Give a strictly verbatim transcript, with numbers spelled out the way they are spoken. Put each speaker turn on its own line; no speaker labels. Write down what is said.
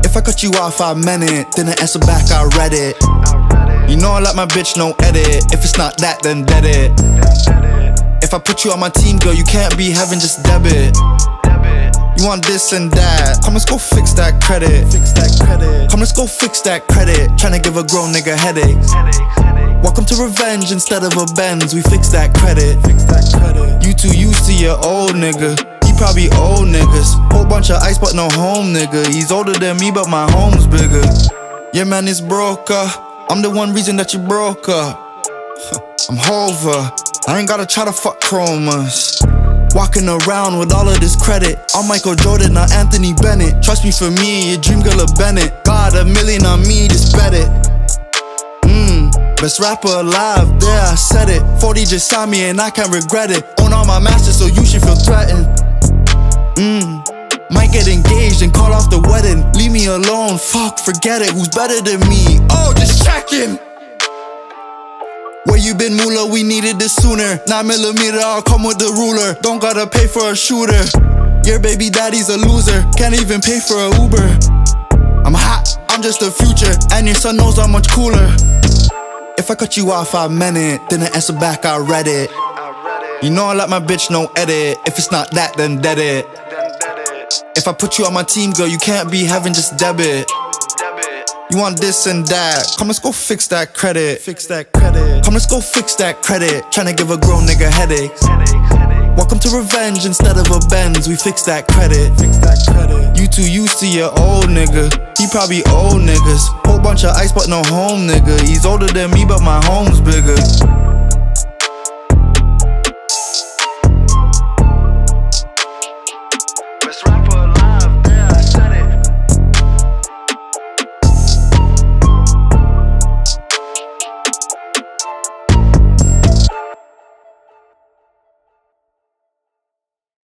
If I cut you off, I meant it. Didn't answer back, I read it. You know I like my bitch, no edit. If it's not that, then dead it. If I put you on my team, girl, you can't be having just debit. You want this and that, come let's go fix that credit. Fix that credit. Come let's go fix that credit. Tryna give a grown nigga headaches. Welcome to revenge instead of a Benz. We fix that credit. Fix that credit. You too used to your old nigga. He probably old niggas. Whole bunch of ice but no home nigga. He's older than me but my home's bigger. Yeah man, it's broke up. I'm the one reason that you broke up. I'm Hova. I ain't gotta try to fuck chromas. Walking around with all of this credit. I'm Michael Jordan, not Anthony Bennett. Trust me, for me, your dream girl a Bennett. Got a million on me, just bet it. Mmm, best rapper alive, there I said it. forty just saw me and I can't regret it. Own all my masters, so you should feel threatened. Mmm, might get engaged and call off the wedding. Leave me alone, fuck, forget it. Who's better than me? Oh, just checking. Where you been, Moolah? We needed this sooner. Nine millimeter, I'll come with the ruler. Don't gotta pay for a shooter. Your baby daddy's a loser. Can't even pay for a Uber. I'm hot, I'm just the future. And your son knows I'm much cooler. If I cut you off, I meant it. Didn't answer back, I read it. You know I like my bitch, no edit. If it's not that, then dead it. If I put you on my team, girl, you can't be having just debit. You want this and that, come let's go fix that credit. Fix that credit. Come let's go fix that credit. Tryna give a grown nigga headaches. Welcome to revenge instead of a Benz. We fix that credit. Fix that credit. You too used to your old nigga. He probably old niggas. Whole bunch of ice but no home nigga. He's older than me but my home's bigger. Best rapper